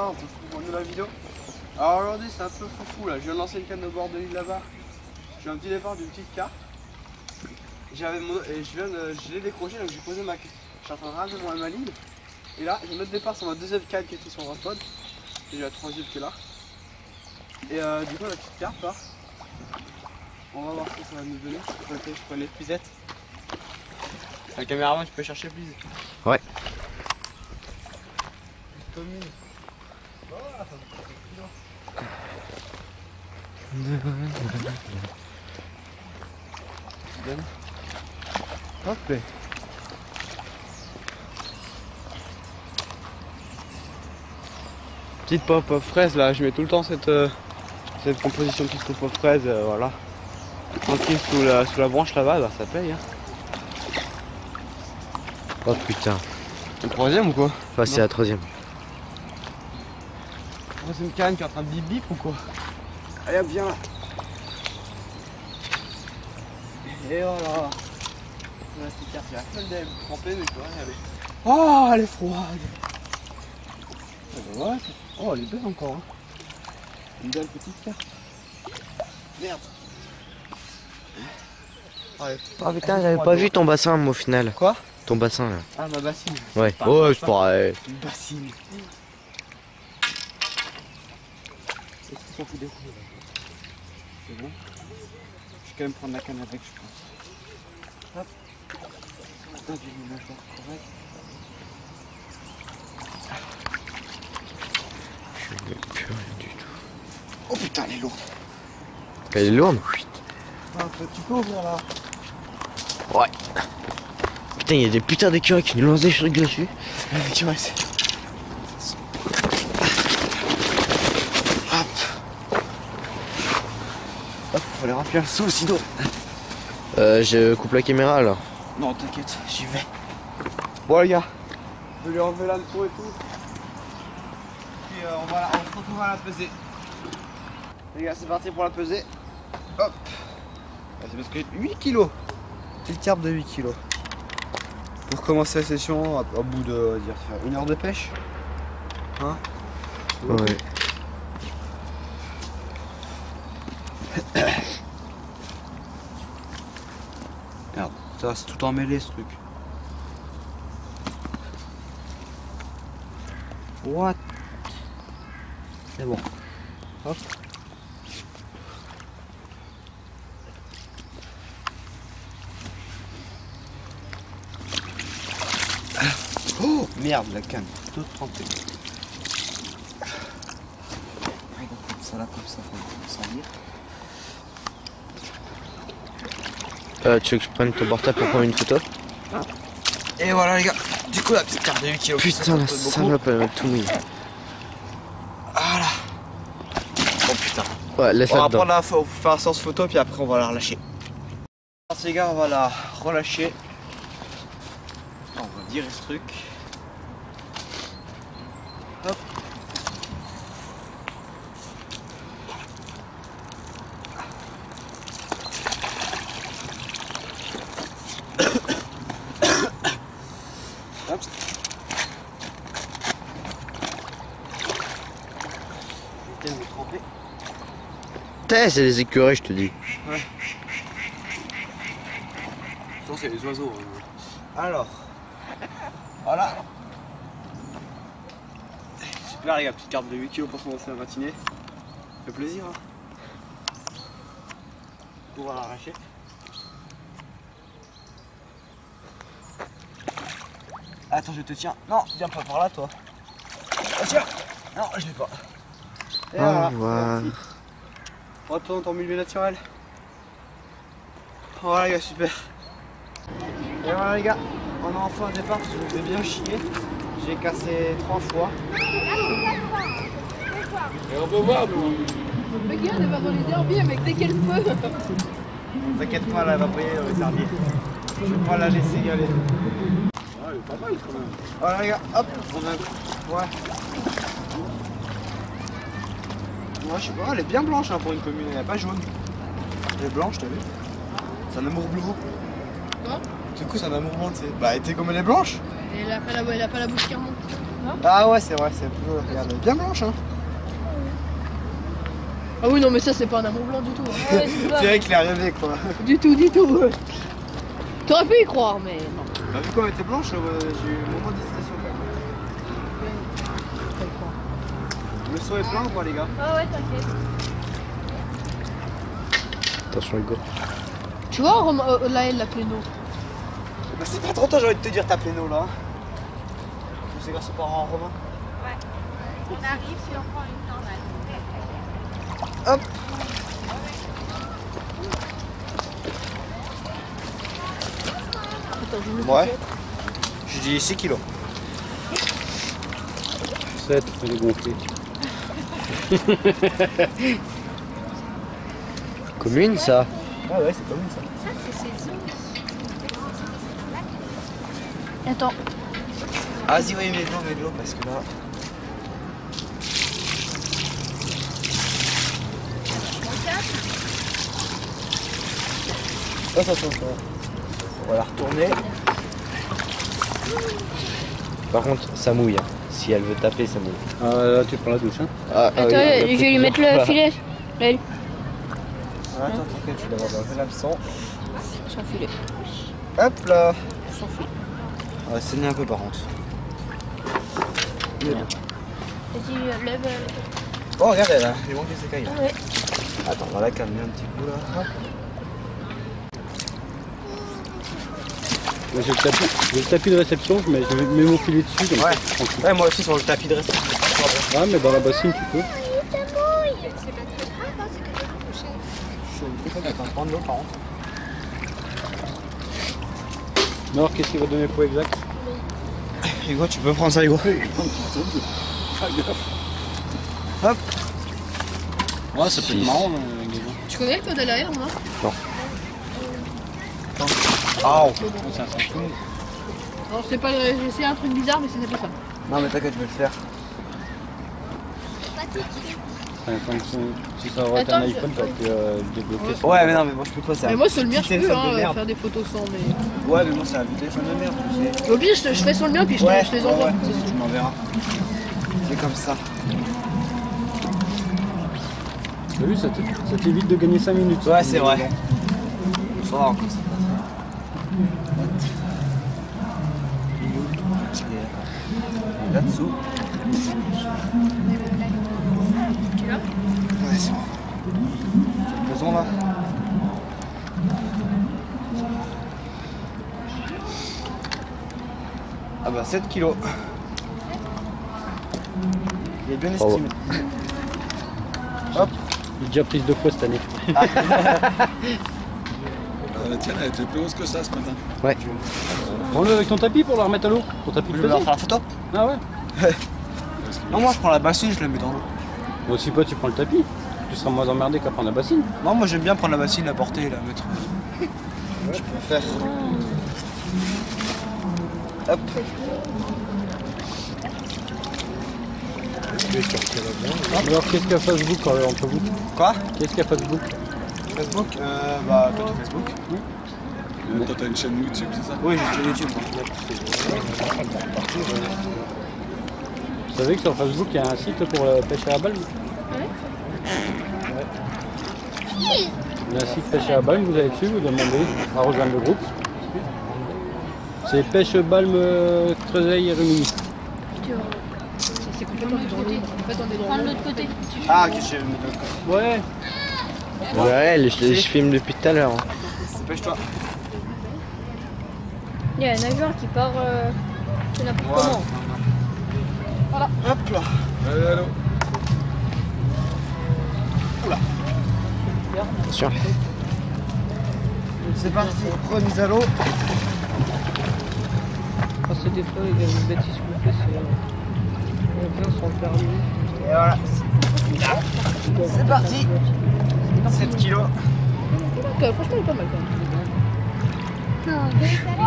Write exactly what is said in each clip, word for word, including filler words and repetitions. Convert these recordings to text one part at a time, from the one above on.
gars, on peut prendre la vidéo. Alors aujourd'hui c'est un peu foufou là, je viens de lancer une canne au bord de l'île là-bas. J'ai un petit départ d'une petite carte. J'avais mon... et je viens de... je l'ai décroché, donc j'ai posé ma... Je suis en train de ranger mon ma ligne. Et là j'ai notre départ sur ma deuxième canne qui était sur mon pod. Et j'ai la troisième qui est là. Et euh, du coup la petite carte là. On va voir ce que ça va nous donner. Ok, je prends les puisettes. Un caméraman, tu peux chercher plus. Ouais. Commune. Voilà, ça hop. Petite pop-up fraise là, je mets tout le temps cette, euh, cette composition de petite pop-up fraise, euh, voilà. Tranquille sous la, sous la branche là-bas, bah, ça paye. Hein. Oh putain. Le troisième ou quoi? Enfin, c'est la troisième. Troisième canne qui est en train de bip bip ou quoi? Allez hop, viens là. Et voilà. La petite carte, il y a la seule d'elle trempée, mais je peux rien aller. Oh, elle est froide. Oh, oh, elle est belle encore. Hein. Une belle petite carte. Merde. Oh, oh putain, j'avais pas vu ton bassin moi, au final. Quoi? Ton bassin là. Ah, ma bassine. Ouais. Oh, c'est pareil. Une bassine. Est-ce qu'on s'en fout des roues là? C'est bon. Je vais quand même prendre la canne avec, je pense. Hop. Attends, j'ai mis ma mâchoire correcte. Je n'ai plus rien du tout. Oh putain, elle est lourde. Elle est lourde? Ah, tu peux ouvrir là. Ouais. Putain, il y a des putains d'écureuils qui nous lancent des trucs dessus. Les écureuils, c'est... Hop. Hop, faut aller remplir le sous sinon. Euh, je coupe la caméra alors. Non, t'inquiète, j'y vais. Bon les gars, je vais lui enlever l'hameçon et tout. Puis euh, on, va, on se retrouve à la pesée. Les gars, c'est parti pour la pesée. Hop. C'est parce que huit kilos. Petite carpe de huit kilos. Pour commencer la session, au bout de dire, une heure de pêche. Hein? Ouais. Merde, ça c'est tout emmêlé ce truc. What? C'est bon. Hop. Oh merde, la canne, toute trempée. Regarde comme ça là, comme ça, faut s'en lire. Euh, tu veux que je prenne ton portable pour prendre une photo? Et voilà les gars, du coup la petite carte de huit kilos. Putain, la salope, elle m'a tout mis. Voilà. Oh putain. Ouais, laisse On va là dedans. prendre la faut faire la séance photo puis après on va la relâcher. Alors les gars, on va la relâcher. On va virer ce truc. Hop. Hop. Putain, je vais tremper. Putain, c'est des écureuils, je te dis. Ouais. Non, c'est les oiseaux. Hein. Alors, voilà. Super les gars, petite carte de huit kilos pour commencer la matinée. Ça fait plaisir. Hein. On va l'arracher. Attends, je te tiens. Non, viens pas par là, toi. Ah, tiens. Non, je l'ai pas. Et Au voilà. revoir. Retourne dans ton milieu naturel. Voilà les gars, super. Et voilà les gars, on a enfin un départ parce que je vais bien chier. J'ai cassé trois fois. Et on peut voir nous. Le gars, elle va dans les herbiers, mec, dès qu'elle peut. T'inquiète pas, là, elle va briller dans les herbiers. Je vais pas la laisser y aller. Ah, elle est pas mal quand même. Voilà les gars, hop, on a... Ouais. Moi je sais pas, elle est bien blanche hein, pour une commune, elle est pas jaune. Elle est blanche, t'as vu? C'est un amour blanc. Quoi? Du coup c'est un amour blanc, tu sais. Bah elle était comme elle est blanche. Elle a pas la, elle a pas la bouche qui remonte. Ah ouais, c'est vrai, c'est plutôt. Regarde, elle est bien blanche, hein. Ah oui, non, mais ça, c'est pas un amour blanc du tout. hein. Ouais, c'est pas- C'est vrai qu'il a rêvé, quoi. Du tout, du tout. ouais. T'aurais pu y croire, mais non. Bah, vu comme elle était blanche, euh, j'ai eu un moment d'hésitation. Pas y croire. Le saut est plein ou pas, les gars? Ah ouais, t'inquiète. Attention Hugo. Tu vois, Romain, euh, là, elle, la pléno. Bah, c'est pas trop tôt, j'ai envie de te dire ta pléno là. C'est grâce aux parents Romain. On arrive si on prend une normale. Hop. Attends, je me Ouais. J'ai dit six kilos. sept, elle est gonflée. Commune ça. Ah ouais, c'est comme ça. Ça, c'est ses os. Attends. Ah, vas-y, oui, mets de l'eau, mets de l'eau, parce que là. Oh, ça change. On va la retourner. Par contre, ça mouille. hein. Si elle veut taper, ça mouille. Ah, là, tu prends la douche. Hein. Ah, Attends, je vais lui mettre le filet. Là, Ah, attends, t'inquiète, je vais l'avoir dans l'absent. sans filet. Hop là. Sans filet. On va saigner un peu par contre. Vas-y, lève. Oh, regarde, elle a j'ai manqué ses cailles. Ah ouais. Attends, on va la calmer un petit coup là. Hop. Moi, J'ai le, tapis- j'ai le tapis de réception, je mets, je mets mon filet dessus. Comme Ouais. ça, tranquille. Ouais, moi aussi sur le tapis de réception. Ah, mais dans la bassine, tu peux. Je suis obligé de prendre l'eau par contre. Nord, qu'est-ce qu'il va donner le poids exact? Hugo, tu peux prendre ça, Hugo. Hop. Ouais, ça peut être marrant. euh, les gens. Tu connais le code à l'air, moi Ah. C'est un centime. Non, je sais pas, j'ai essayé un truc bizarre, mais c'était pas ça. Non, mais t'inquiète, je vais le faire. C'est un Samsung. Si ça aurait été un Attends, je- iPhone, t'aurais pu euh, le débloquer. Ouais. sur- Ouais, mais non, mais moi je peux pas ça. Mais moi, sur le mien, je Petit peux téléphone de hein, merde. faire des photos sans, mais. Ouais, mais moi c'est un téléphone de merde, tu sais. Au pire, je, te- je fais sur le mien, puis je, te- Ouais, je les ouais, envoie. ouais, tu m'enverras. C'est comme ça. T'as vu, ça te- ça t'évite de gagner cinq minutes. Ouais, c'est vrai. Ça va encore, ça passe. Là-dessous. Tu l'as Ouais, c'est bon. Faisons là. Ah bah sept kilos. Il est bien Bravo. estimé. Hop. J'ai déjà prise deux fois cette année. Ah, la tienne, elle était plus hausse que ça ce matin. Ouais. Prends-le avec ton tapis pour la remettre à l'eau. Ton tapis Je de vais leur pesée. faire la photo. Ah ouais. Non, moi je prends la bassine, je la mets dans l'eau. Bon, si pas, tu prends le tapis. Tu seras moins emmerdé qu'à prendre la bassine. Non, moi j'aime bien prendre la bassine, la porter et la mettre. Je peux faire. Hop. Alors, qu'est-ce qu'il y a Facebook euh, entre vous? Quoi? Qu'est-ce qu'il y a Facebook? Facebook Euh, bah, toi tu Facebook. Euh, Toi, t'as une chaîne YouTube, c'est ça? Oui, j'ai YouTube. Vous savez que sur Facebook, il y a un site pour la pêche à la balme? Il y a un site pêche à la balme, vous allez dessus, vous demandez à rejoindre le groupe. C'est pêche balme euh, Creuseuil et Rumilly. C'est complètement dans l'eau. En fait, on est dans Prends de l'eau. l'autre côté. Ah, ok, je vais me mettre. Ouais. Ouais, je, je filme depuis tout à l'heure. hein. Dépêche-toi. Il y a un nageur qui part euh, de n'importe Voilà. comment. Hop là. Allez, allô. Attention. C'est parti, remise à l'eau. Ah, c'est des fois, il y a une bêtise qu'on fait, c'est. On vient sans le permis. Et voilà. C'est parti. sept kilos. Donc, franchement, il est pas mal quand même.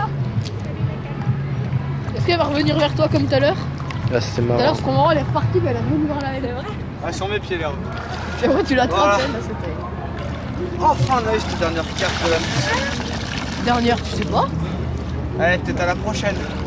Est-ce qu'elle va revenir vers toi comme tout à l'heure? Là, c'était Tout à l'heure, marrant. ce moment, elle est repartie, mais elle est revenue vers la elle. C'est vrai? Ah, sur mes pieds, là. Puis après, tu l'attrapes, Voilà. elle, là, c'était. Enfin, on a eu cette dernière carte de la Dernière, tu sais pas? Allez, peut-être à la prochaine.